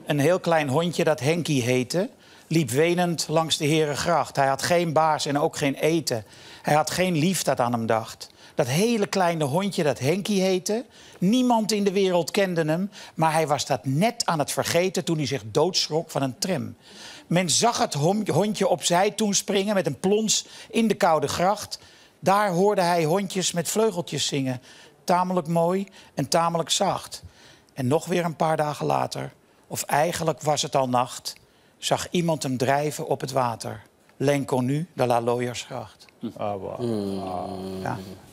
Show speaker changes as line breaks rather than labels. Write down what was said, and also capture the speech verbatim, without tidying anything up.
Een heel klein hondje dat Henkie heette, liep wenend langs de Herengracht. Hij had geen baas en ook geen eten. Hij had geen lief dat aan hem dacht. Dat hele kleine hondje dat Henkie heette, niemand in de wereld kende hem, maar hij was dat net aan het vergeten toen hij zich doodschrok van een tram. Men zag het hondje opzij toen springen met een plons in de koude gracht. Daar hoorde hij hondjes met vleugeltjes zingen. Tamelijk mooi en tamelijk zacht. En nog weer een paar dagen later, of eigenlijk was het al nacht, zag iemand hem drijven op het water. L'inconnu de la Looiersgracht.
Ah, wow.
Ja.